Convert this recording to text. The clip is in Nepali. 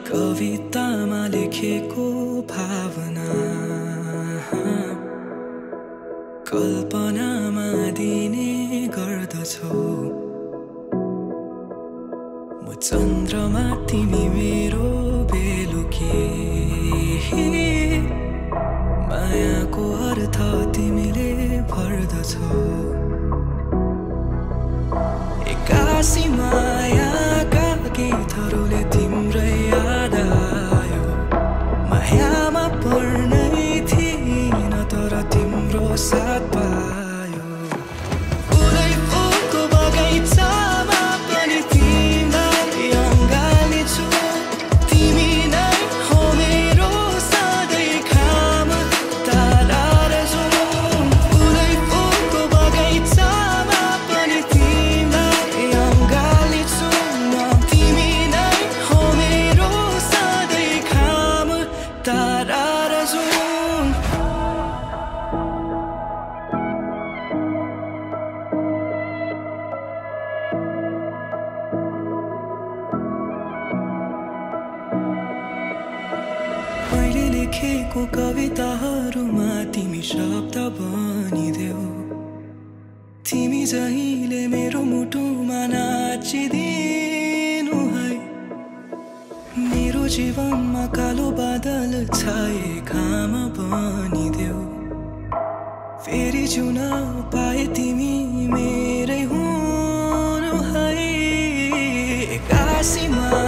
कवितामा लेखेको भावना कल्पनामा दिने गर्दछौ। म चन्द्रमा तिमी मेरो बेलुकी, मायाको अर्थ तिमीले भर्दछौ। एक्कासी मायाका गीतहरूले तिम्रै याद आयो। मायामा पर्नै थिइन तर तिम्रो साथ पायो। उदै फुलको बगैँचामा पनि तिमीलाई अँगालिछु। तिमी नै हो मेरो सधैँ खाम तारा र जुन। उदै फुलको बगैँचामा पनि तिमीलाई अँगालिछु म। तिमी नै हो मेरो सधैँ खाम तारा र जुन। मैले लेखेको कविताहरूमा तिमी शब्द बनिदेऊ। तिमी जहिले मेरो मुटुमा नाचिदिनु है। मेरो जीवनमा कालो बादल छाए घाम बनिदेऊ। फेरि जिउन पाए तिमी मेरै हुनु है। एक्कासीमा